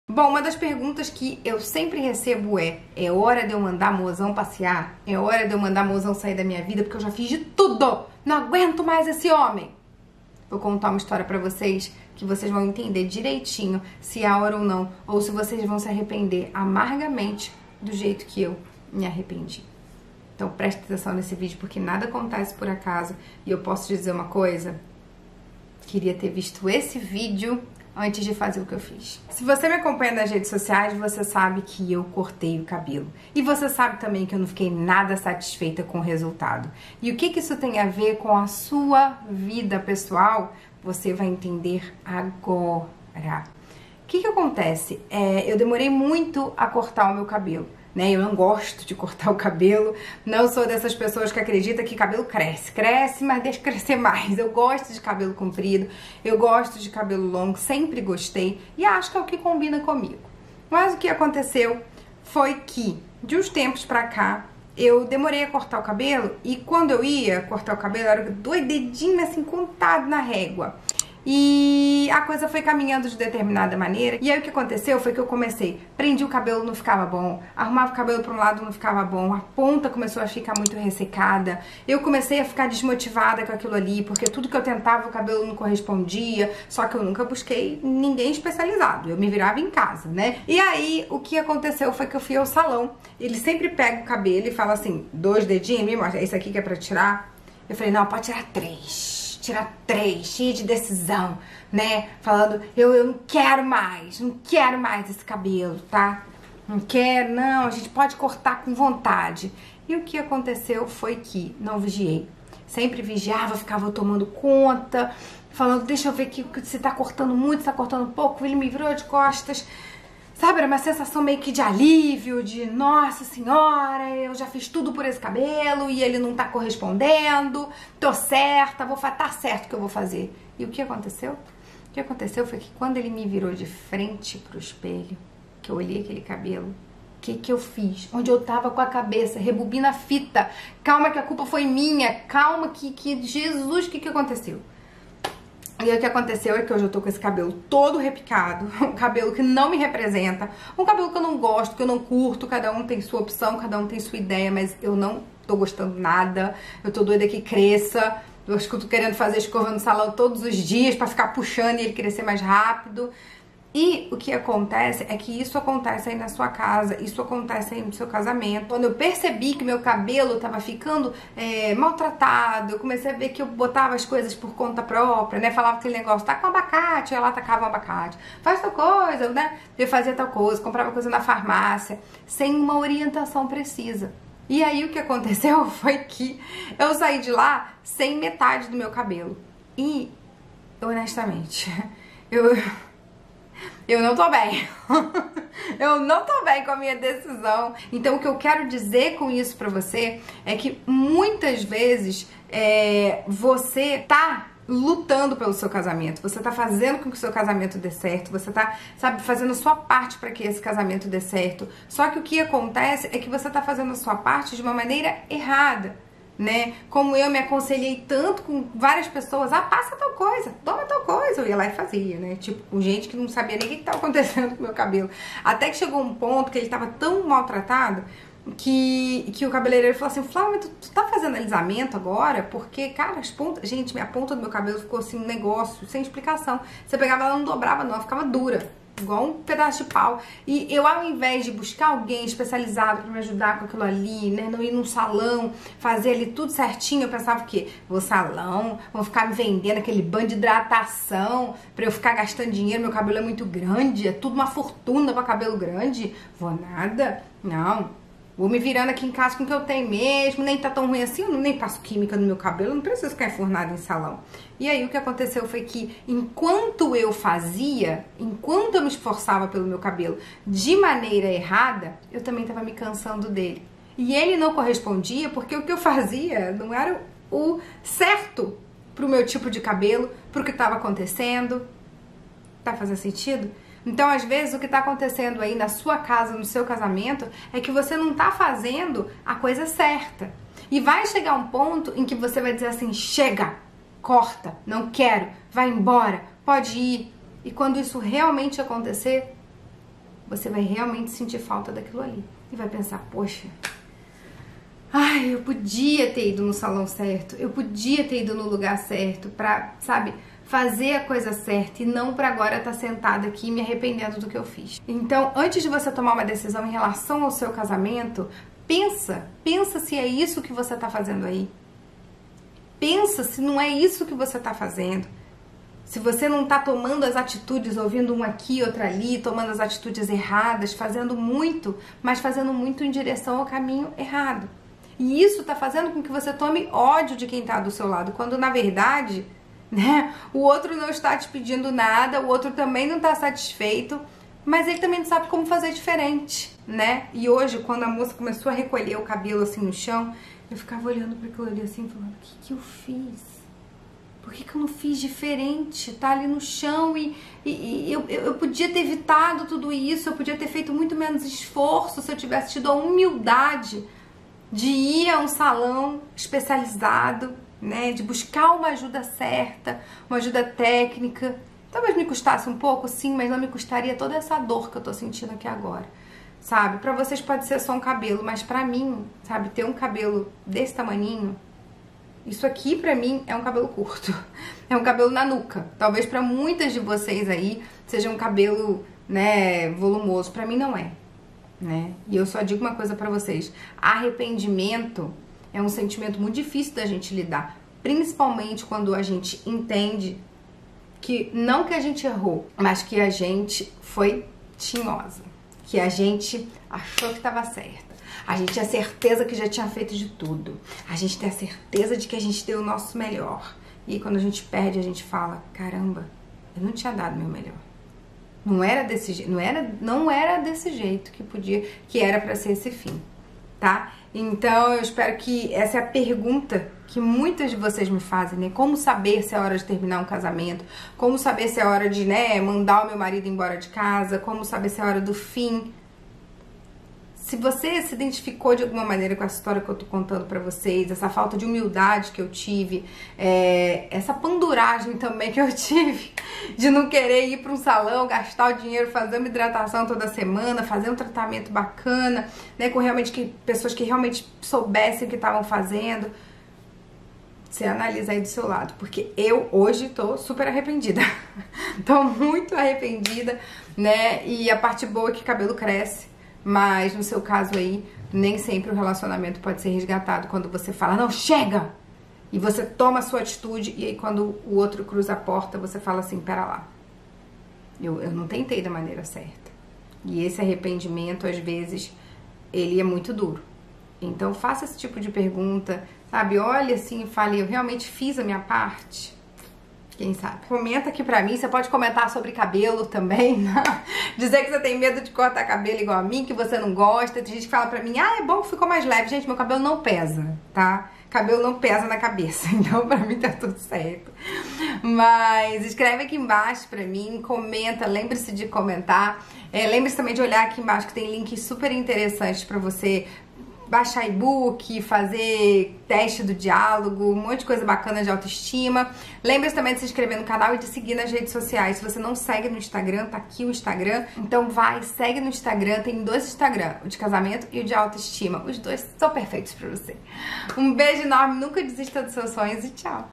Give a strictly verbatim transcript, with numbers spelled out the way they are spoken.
Bom, uma das perguntas que eu sempre recebo é: é hora de eu mandar mozão passear? É hora de eu mandar mozão sair da minha vida porque eu já fiz de tudo? Não aguento mais esse homem. Vou contar uma história pra vocês que vocês vão entender direitinho se é a hora ou não, ou se vocês vão se arrepender amargamente do jeito que eu me arrependi. Então preste atenção nesse vídeo porque nada acontece por acaso e eu posso dizer uma coisa: queria ter visto esse vídeo antes de fazer o que eu fiz. Se você me acompanha nas redes sociais, você sabe que eu cortei o cabelo. E você sabe também que eu não fiquei nada satisfeita com o resultado. E o que que isso tem a ver com a sua vida pessoal? Você vai entender agora. O que que acontece? É, eu demorei muito a cortar o meu cabelo. Né? Eu não gosto de cortar o cabelo, não sou dessas pessoas que acreditam que cabelo cresce, cresce, mas deixa crescer mais. Eu gosto de cabelo comprido, eu gosto de cabelo longo, sempre gostei e acho que é o que combina comigo. Mas o que aconteceu foi que, de uns tempos pra cá, eu demorei a cortar o cabelo e quando eu ia cortar o cabelo, era dois dedinhos assim contados na régua. E a coisa foi caminhando de determinada maneira. E aí o que aconteceu foi que eu comecei, prendi o cabelo, não ficava bom, arrumava o cabelo para um lado, não ficava bom, a ponta começou a ficar muito ressecada, eu comecei a ficar desmotivada com aquilo ali, porque tudo que eu tentava o cabelo não correspondia, só que eu nunca busquei ninguém especializado, eu me virava em casa, né? E aí o que aconteceu foi que eu fui ao salão, ele sempre pega o cabelo e fala assim, dois dedinhos, me mostra, esse aqui que é pra tirar? Eu falei, não, pode tirar três. Tirar três, cheia de decisão, né? Falando, eu, eu não quero mais, não quero mais esse cabelo, tá? Não quero, não, a gente pode cortar com vontade. E o que aconteceu foi que não vigiei. Sempre vigiava, ficava tomando conta, falando, deixa eu ver que você tá cortando muito, você tá cortando pouco. Ele me virou de costas. Sabe, era uma sensação meio que de alívio, de nossa senhora, eu já fiz tudo por esse cabelo e ele não tá correspondendo, tô certa, vou tá certo o que eu vou fazer. E o que aconteceu? O que aconteceu foi que quando ele me virou de frente pro espelho, que eu olhei aquele cabelo, o que que eu fiz? Onde eu tava com a cabeça, rebobina a fita, calma que a culpa foi minha, calma que, que Jesus, o que que aconteceu? E aí o que aconteceu é que hoje eu tô com esse cabelo todo repicado, um cabelo que não me representa, um cabelo que eu não gosto, que eu não curto, cada um tem sua opção, cada um tem sua ideia, mas eu não tô gostando nada, eu tô doida que cresça, eu acho que eu tô querendo fazer escova no salão todos os dias pra ficar puxando e ele crescer mais rápido. E o que acontece é que isso acontece aí na sua casa, isso acontece aí no seu casamento. Quando eu percebi que meu cabelo tava ficando é, maltratado, eu comecei a ver que eu botava as coisas por conta própria, né? Falava aquele negócio, tá com abacate, ela tacava um abacate, faz tal coisa, né? Eu fazia tal coisa, comprava coisa na farmácia, sem uma orientação precisa. E aí o que aconteceu foi que eu saí de lá sem metade do meu cabelo. E, honestamente, eu... Eu não tô bem. Eu não tô bem com a minha decisão. Então o que eu quero dizer com isso pra você é que muitas vezes é, você tá lutando pelo seu casamento, você tá fazendo com que o seu casamento dê certo, você tá, sabe, fazendo a sua parte para que esse casamento dê certo. Só que o que acontece é que você tá fazendo a sua parte de uma maneira errada. Né? Como eu me aconselhei tanto com várias pessoas, ah, passa tal coisa, toma tal coisa, eu ia lá e fazia, né? Tipo, com gente que não sabia nem o que estava acontecendo com o meu cabelo. Até que chegou um ponto que ele estava tão maltratado que, que o cabeleireiro falou assim, Flávia, tu, tu tá fazendo alisamento agora? Porque, cara, as pontas, gente, minha ponta do meu cabelo ficou assim, um negócio, sem explicação. Você pegava, ela não dobrava não, ela ficava dura. Igual um pedaço de pau. E eu, ao invés de buscar alguém especializado pra me ajudar com aquilo ali, né, não ir num salão, fazer ali tudo certinho, eu pensava o quê? Vou salão, vão ficar me vendendo aquele banho de hidratação pra eu ficar gastando dinheiro, meu cabelo é muito grande, é tudo uma fortuna pra cabelo grande. Vou nada, não. Vou me virando aqui em casa com o que eu tenho mesmo, nem tá tão ruim assim, eu nem passo química no meu cabelo, não preciso ficar enfurnada em salão. E aí o que aconteceu foi que enquanto eu fazia, enquanto eu me esforçava pelo meu cabelo de maneira errada, eu também tava me cansando dele. E ele não correspondia porque o que eu fazia não era o certo pro meu tipo de cabelo, pro que tava acontecendo. Tá fazendo sentido? Então, às vezes, o que tá acontecendo aí na sua casa, no seu casamento, é que você não tá fazendo a coisa certa. E vai chegar um ponto em que você vai dizer assim, chega, corta, não quero, vai embora, pode ir. E quando isso realmente acontecer, você vai realmente sentir falta daquilo ali. E vai pensar, poxa, ai, eu podia ter ido no salão certo, eu podia ter ido no lugar certo pra, sabe, fazer a coisa certa e não pra agora estar sentada aqui me arrependendo do que eu fiz. Então, antes de você tomar uma decisão em relação ao seu casamento, pensa, pensa se é isso que você tá fazendo aí. Pensa se não é isso que você tá fazendo. Se você não tá tomando as atitudes, ouvindo um aqui, outro ali, tomando as atitudes erradas, fazendo muito, mas fazendo muito em direção ao caminho errado. E isso tá fazendo com que você tome ódio de quem tá do seu lado, quando na verdade, né, o outro não está te pedindo nada, o outro também não tá satisfeito, mas ele também não sabe como fazer diferente, né? E hoje, quando a moça começou a recolher o cabelo assim no chão, eu ficava olhando para aquilo ali assim, falando, o que que eu fiz? Por que que eu não fiz diferente? Tá ali no chão e, e, e eu, eu podia ter evitado tudo isso, eu podia ter feito muito menos esforço se eu tivesse tido a humildade de ir a um salão especializado, né, de buscar uma ajuda certa, uma ajuda técnica. Talvez me custasse um pouco, sim, mas não me custaria toda essa dor que eu tô sentindo aqui agora, sabe? Pra vocês pode ser só um cabelo, mas pra mim, sabe, ter um cabelo desse tamaninho, isso aqui pra mim é um cabelo curto, é um cabelo na nuca. Talvez pra muitas de vocês aí seja um cabelo, né, volumoso, pra mim não é, né? E eu só digo uma coisa pra vocês, arrependimento é um sentimento muito difícil da gente lidar, principalmente quando a gente entende que não que a gente errou, mas que a gente foi tinhosa, que a gente achou que estava certa, a gente tinha certeza que já tinha feito de tudo, a gente tem a certeza de que a gente deu o nosso melhor, e quando a gente perde a gente fala, caramba, eu não tinha dado o meu melhor, não era desse jeito, não era, não era desse jeito que podia, que era para ser esse fim, tá? Então eu espero que essa é a pergunta que muitas de vocês me fazem, né? Como saber se é hora de terminar um casamento? Como saber se é hora de, né, mandar o meu marido embora de casa? Como saber se é hora do fim? Se você se identificou de alguma maneira com essa história que eu tô contando pra vocês, essa falta de humildade que eu tive, é, essa panduragem também que eu tive de não querer ir pra um salão, gastar o dinheiro, fazer uma hidratação toda semana, fazer um tratamento bacana, né, com realmente que, pessoas que realmente soubessem o que estavam fazendo, você analisa aí do seu lado, porque eu hoje tô super arrependida, tô muito arrependida, né, e a parte boa é que cabelo cresce. Mas no seu caso aí, nem sempre o relacionamento pode ser resgatado quando você fala, não, chega! E você toma a sua atitude e aí quando o outro cruza a porta, você fala assim, pera lá, eu, eu não tentei da maneira certa. E esse arrependimento, às vezes, ele é muito duro. Então faça esse tipo de pergunta, sabe? Olha assim e fale, eu realmente fiz a minha parte? Quem sabe? Comenta aqui pra mim, você pode comentar sobre cabelo também, né? Dizer que você tem medo de cortar cabelo igual a mim, que você não gosta. Tem gente que fala pra mim, ah, é bom que ficou mais leve. Gente, meu cabelo não pesa, tá? Cabelo não pesa na cabeça, então pra mim tá tudo certo. Mas escreve aqui embaixo pra mim, comenta, lembre-se de comentar. É, lembre-se também de olhar aqui embaixo que tem links super interessantes pra você baixar e-book, fazer teste do diálogo, um monte de coisa bacana de autoestima. Lembre-se também de se inscrever no canal e de seguir nas redes sociais. Se você não segue no Instagram, tá aqui o Instagram. Então vai, segue no Instagram. Tem dois Instagram, o de casamento e o de autoestima. Os dois são perfeitos pra você. Um beijo enorme, nunca desista dos seus sonhos e tchau!